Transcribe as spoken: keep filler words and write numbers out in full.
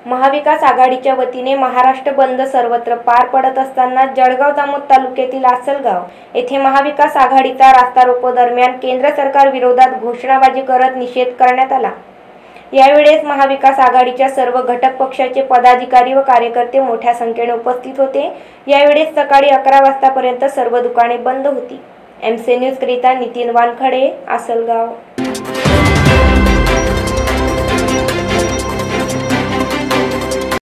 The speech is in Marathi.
महाविकास आघाडीच्या वतीने महाराष्ट्र बंद सर्वत्र पार पडत असताना जळगाव जामोद तालुक्यातील आसलगाव येथे महाविकास आघाडीचा रास्ता रोको दरम्यान केंद्र सरकार विरोधात घोषणाबाजी करत निषेध करण्यात आला। यावेळेस महाविकास आघाडीच्या सर्व घटक पक्षाचे पदाधिकारी व कार्यकर्ते मोठ्या संख्येने उपस्थित होते। यावेळेस सकाळी अकरा वाजतापर्यंत सर्व दुकाने बंद होती। एमसी न्यूज करिता नितीन वानखडे, आसलगाव।